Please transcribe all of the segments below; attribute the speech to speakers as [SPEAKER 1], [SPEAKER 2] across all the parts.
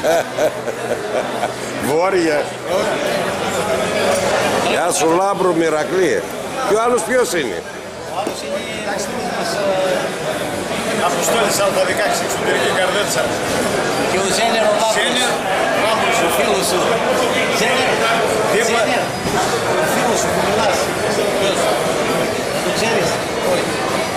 [SPEAKER 1] Βόρεια. Γεια σου Λάμπρο Μηρακλή. Και ο άλλος ποιος είναι?
[SPEAKER 2] Ο άλλος είναι μας Αποστόλης Α16, εξωτερική καρδέτσα. Και ο Ζένερ ο Λάμπρος, ο φίλος σου. Ζένερ, ο φίλος σου που μιλάς. Ποιος? Το ξέρεις? Όχι.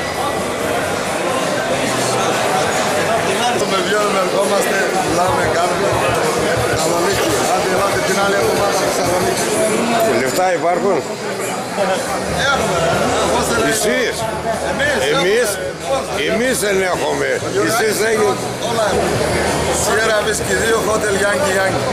[SPEAKER 3] Με βγαίνουμε, ερχόμαστε, μιλάμε, κάνουμε Θεσσαλονίκη. Άντε ελάτε την άλλη εβδομάδα στη Θεσσαλονίκη.
[SPEAKER 1] Λεφτά υπάρχουν?
[SPEAKER 3] Έχουμε.
[SPEAKER 1] Εσείς? Εμείς δεν έχουμε. Εσείς έχετε.
[SPEAKER 3] Όλα έχουμε. Σιέρα Βίσκι 2, Hotel Yankee Yankee.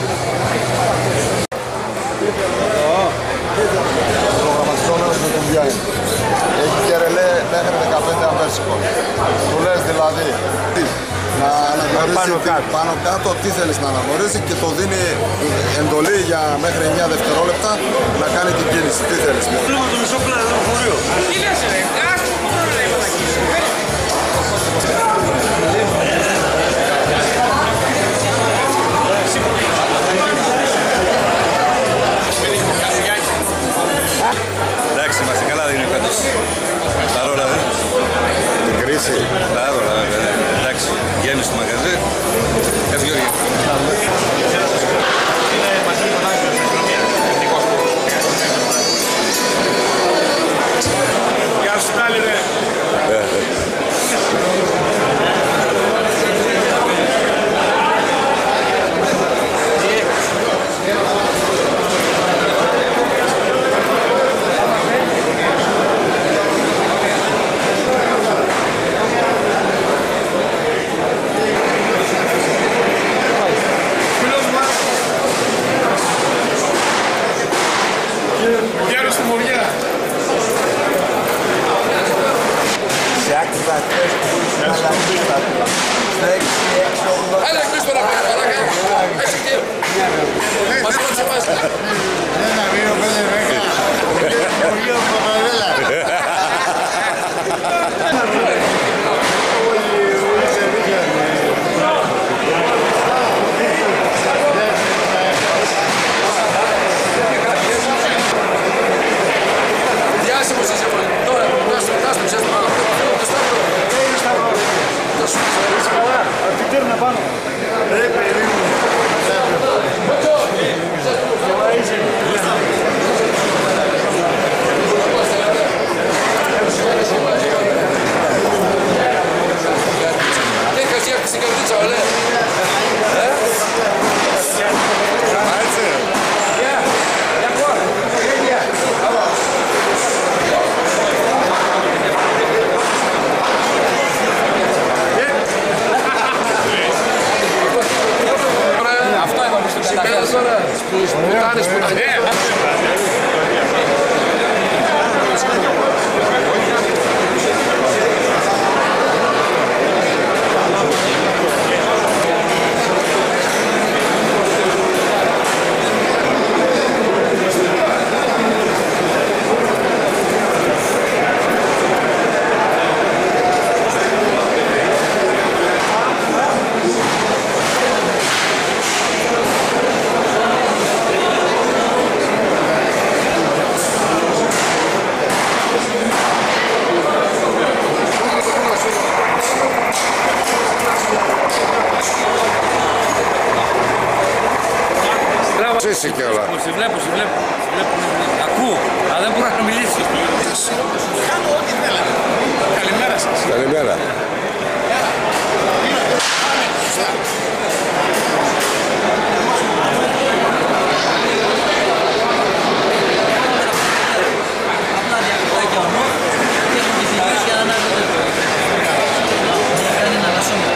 [SPEAKER 3] Προγραμματιζόμενος με τον Διάιν. Έχει και ρελέ μέχρι 15 αμβέρσικο. Του λες δηλαδή να αναγνωρίσει πάνω κάτω τι θέλεις να αναγνωρίσει και το δίνει εντολή για μέχρι 9 δευτερόλεπτα να κάνει την κίνηση. Τι θέλεις?
[SPEAKER 2] Βλέπω το μισό πλάνο χωρίο. Τι λες ρε,
[SPEAKER 4] εντάξει, είμαστε καλά, δεν είναι φέτος. Τα ρόλα δεν.
[SPEAKER 1] Την κρίση.
[SPEAKER 4] Τα ρόλα βέβαια. Εντάξει, γέμισε το μαγαζί. Έφυγε ο
[SPEAKER 2] Γεια σου πάλι ρε.
[SPEAKER 5] Έλα κλείστο να πάει, παρακά. Έχει και... Μας κόντσε μας.
[SPEAKER 3] Ένα, δύο, 5, 10.
[SPEAKER 5] Διάσημος είσαι πολύ. Τώρα, τάσου, ξέρεις πάνω. Το Σταύρο. Το σου ξέρεις καλά.
[SPEAKER 2] Τι τέρνα πάνω. Ρε παιδί μου.
[SPEAKER 5] Είχα φτιάξει την καρδίτσα, ωραία. Αυτό είπαμε στο καταφέρεις τώρα. Στους πουτάνες που τα...
[SPEAKER 1] Εσύ και όλα.
[SPEAKER 5] Σε βλέπω. Ακούω, αλλά δεν μπορώ να μιλήσω.
[SPEAKER 2] Κάνω ό,τι θέλετε. Καλημέρα σας.
[SPEAKER 1] Καλημέρα.
[SPEAKER 6] Απλά διακοπάκια ονό και έχουν τη φιλίες για να ανάβει το κάνει να λασσόμαι.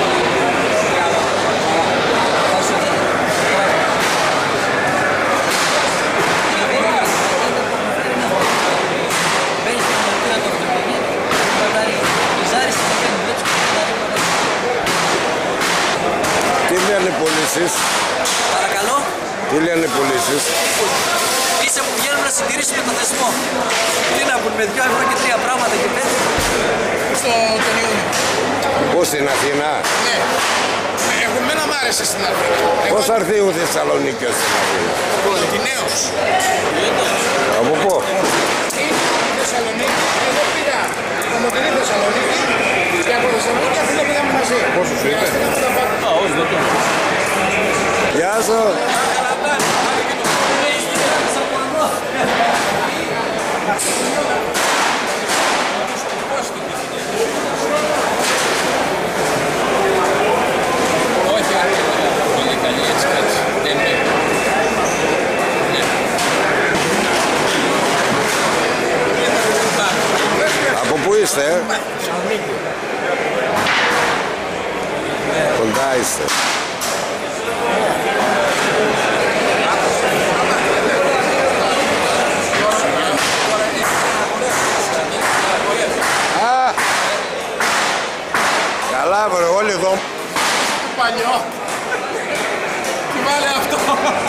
[SPEAKER 1] Τι λένε οι πωλήσεις?
[SPEAKER 6] Παρακαλώ.
[SPEAKER 1] Τι λένε οι πωλήσεις?
[SPEAKER 6] Ίσα που βγαίνουν να συντηρήσουμε το θεσμό. Τι να πούν με 2 ευρώ και 3 πράγματα και 5 στο τον Ιούνιο.
[SPEAKER 1] Πού στην Αθήνα?
[SPEAKER 5] Ναι. Εμένα μ' άρεσε στην Αθήνα.
[SPEAKER 1] Πώς θα έρθει ο Θεσσαλονίκιος στην Αθήνα?
[SPEAKER 5] Κοντινέως.
[SPEAKER 1] Από πού?
[SPEAKER 5] Θεσσαλονίκη. Εγώ πήγα Κομωτινή Θεσσαλονίκη και από Θεσσαλονίκη Αθήνα πήγαμε μαζί.
[SPEAKER 4] Πόσο σου είπε?
[SPEAKER 1] Γεια σου. Από πού είστε? Κοντά είστε. Α! Καλά βρε, όλοι εδώ.
[SPEAKER 5] Παλιό. Τι βάλε αυτό.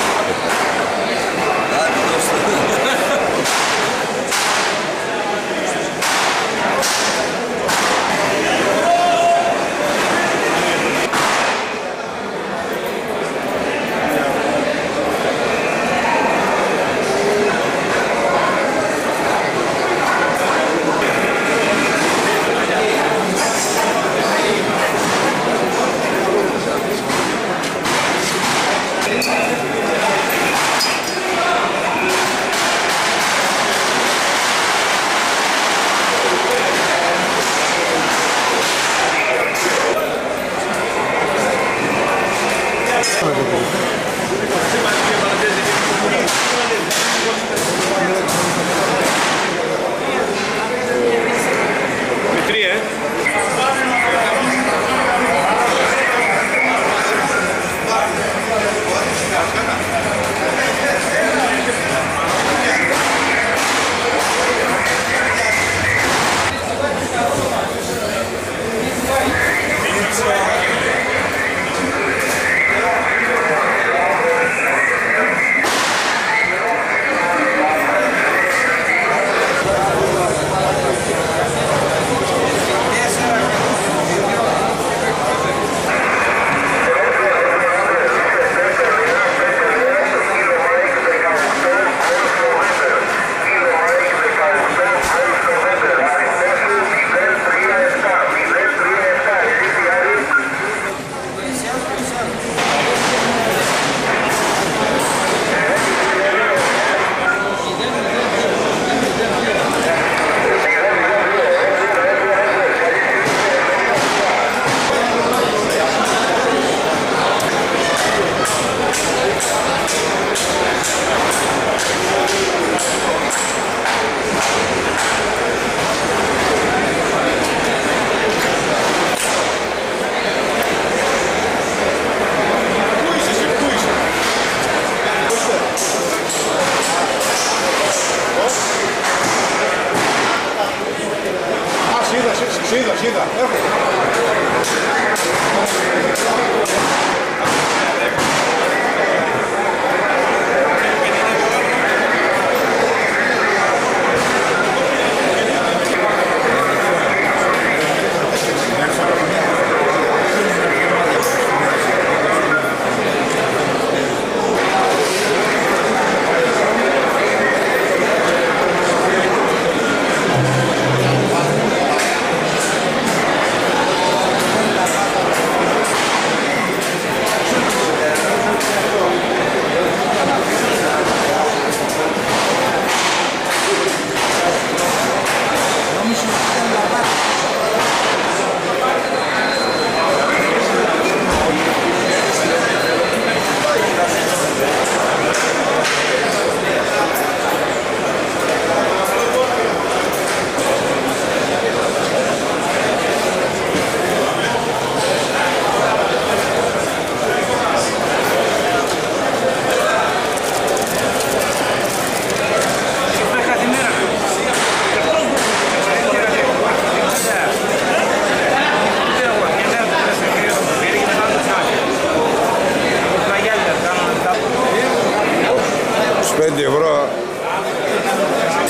[SPEAKER 3] Είδα.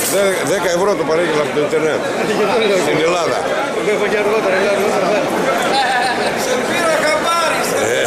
[SPEAKER 1] €10 το παρήγγειλα από το Ιντερνετ. Στην Ελλάδα.
[SPEAKER 5] Έχω και αργότερα. Σε πήρα χαμπάρι.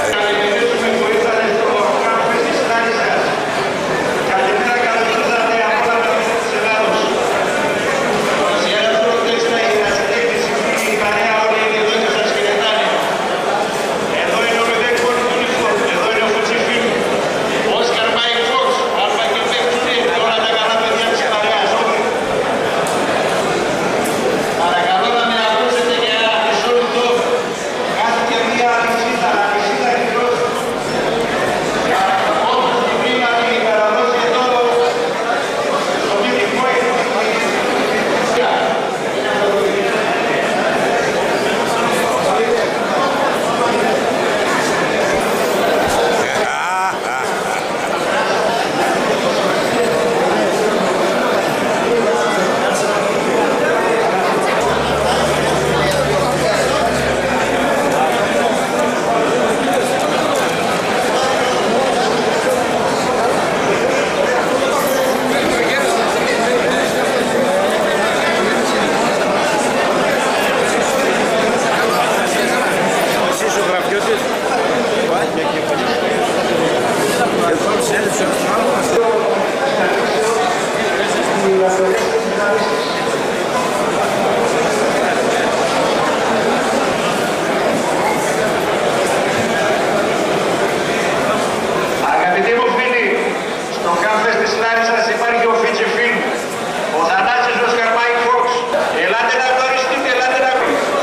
[SPEAKER 7] Αγαπητοί μου φίλοι, στο κάμπες της Λάρισσας υπάρχει ο Φιτσιφίν, ο Θανάσης ο Σκαρμάικ Φόξ. Ελάτε να γνωριστείτε, ελάτε να γνωριστείτε.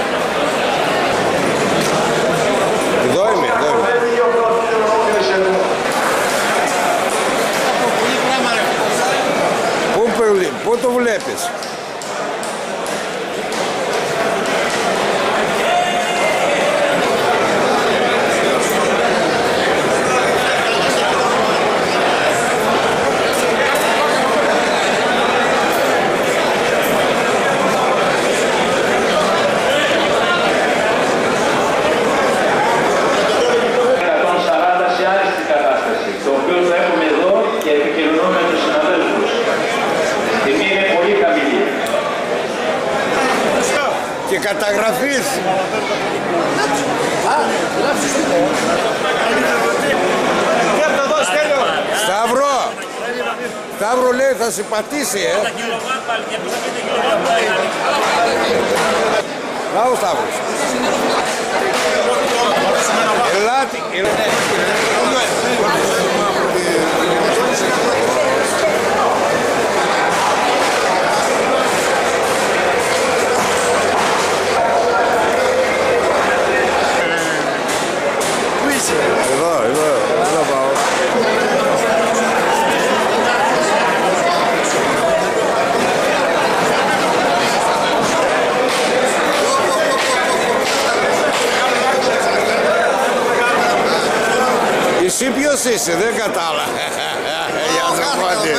[SPEAKER 1] Εδώ είμαι. Πού το βλέπεις? Και καταγραφής. Σταύρο λέει θα σε πατήσει, Να ο Σταύρος. Ελάτε. Εδώ πάω. Εσύ ποιος είσαι, δεν κατάλαβα. Γεια σας, Μάτι.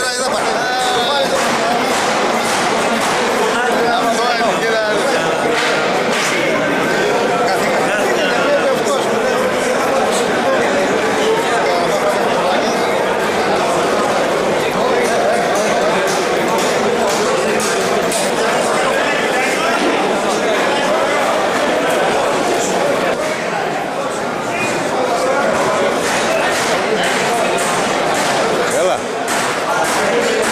[SPEAKER 1] Έλα.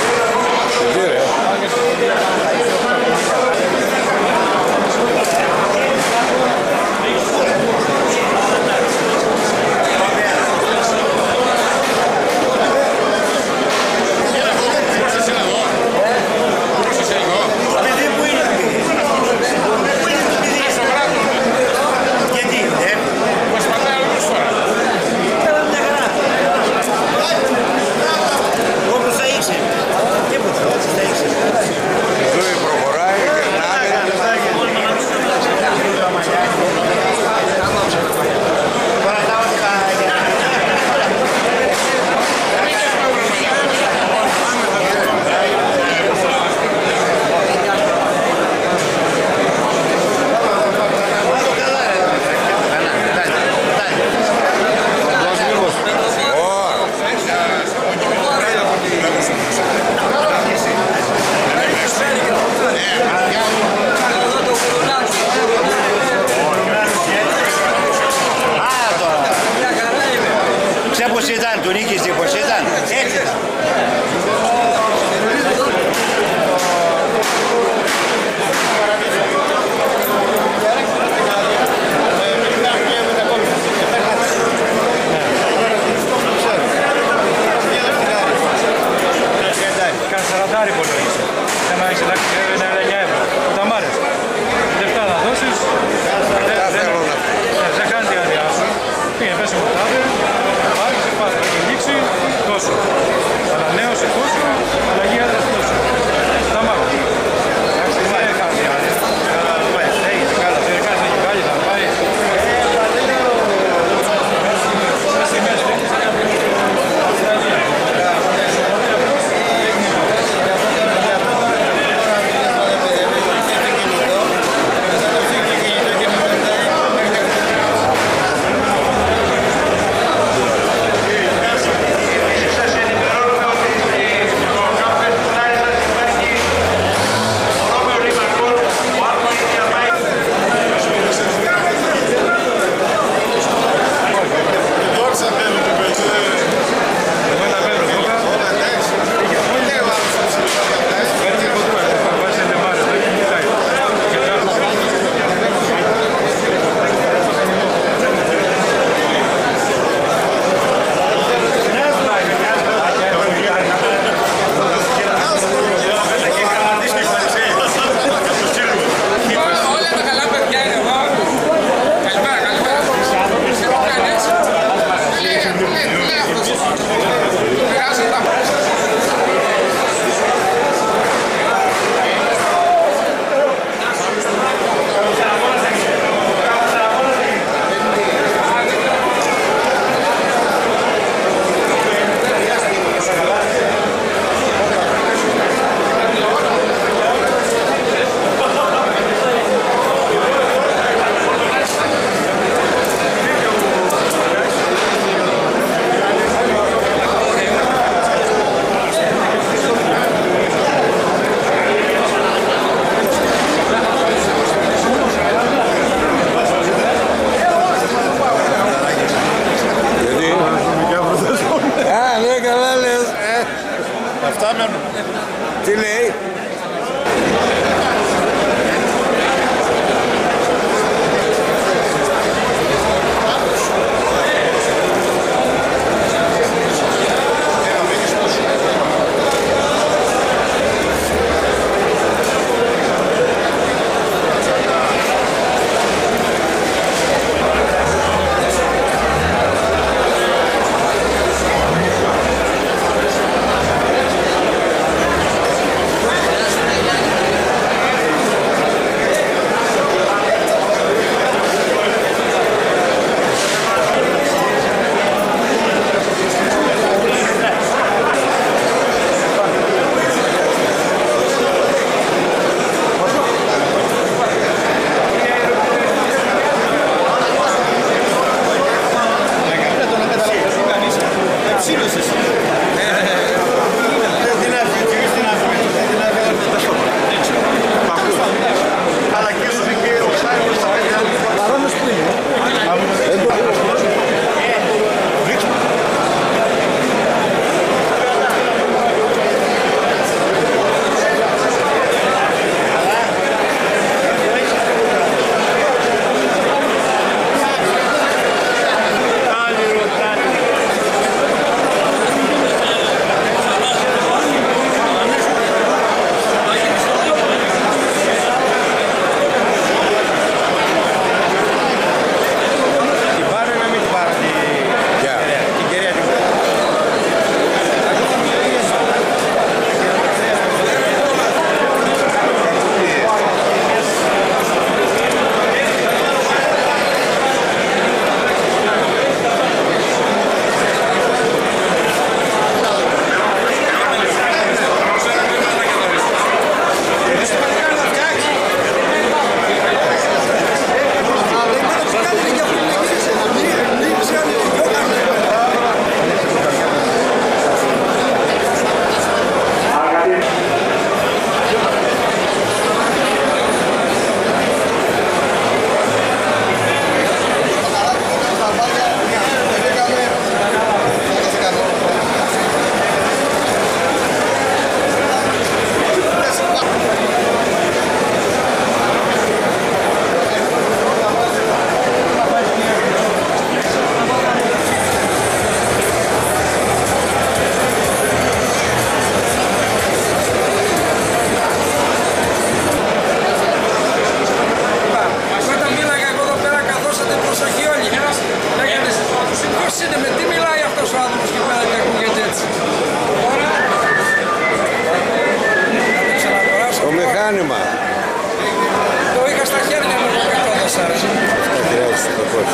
[SPEAKER 1] μηχάνημα.
[SPEAKER 5] Το είχα στα χέρια μου και το έδωσα.
[SPEAKER 1] Δεν χρειάζεται το κόψω.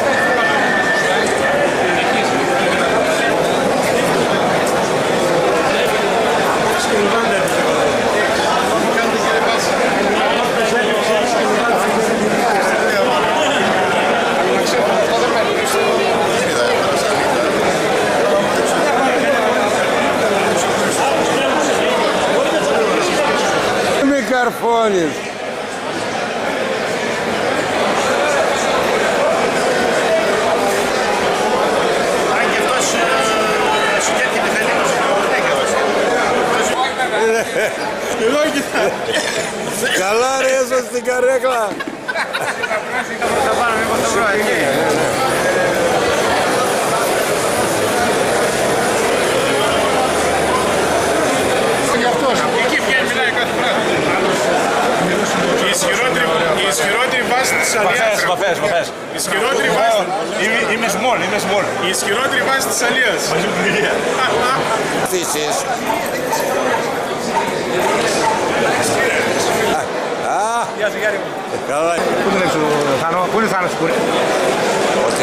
[SPEAKER 1] Μη καρφώνεις. Καλά ρε, έσω στην καρέκλα.
[SPEAKER 2] Θα πάμε μήπως το βρω εκεί. Εκεί βγαίνει, μιλάει κάθε πράγμα. Η ισχυρότερη βάση της Αλίας.
[SPEAKER 4] Μαφές.
[SPEAKER 2] Η ισχυρότερη βάση.
[SPEAKER 4] Είμαι small.
[SPEAKER 2] Η ισχυρότερη βάση της Αλίας.
[SPEAKER 4] Μαζί με την κυρία.
[SPEAKER 1] Θύσεις.
[SPEAKER 4] Γεια σου Γιάννη μου.
[SPEAKER 1] Καλά.
[SPEAKER 4] Πού τον έξω Θάνο, πού είναι ο Θάνος κουρέ.
[SPEAKER 1] Ότι.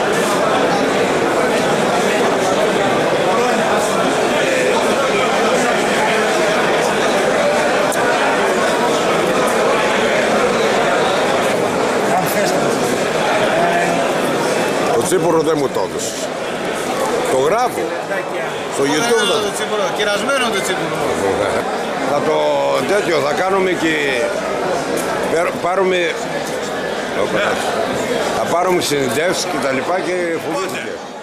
[SPEAKER 1] Το τσίπουρο δεν μου το έδωσες. Το γράφω. Στο YouTube
[SPEAKER 2] Το τσίπουρο, κερασμένο το τσίπουρο.
[SPEAKER 1] θα το τέτοιο, θα κάνουμε και πάρουμε θα πάρουμε συνεντεύξεις και τα λοιπά και φοβήθηκε.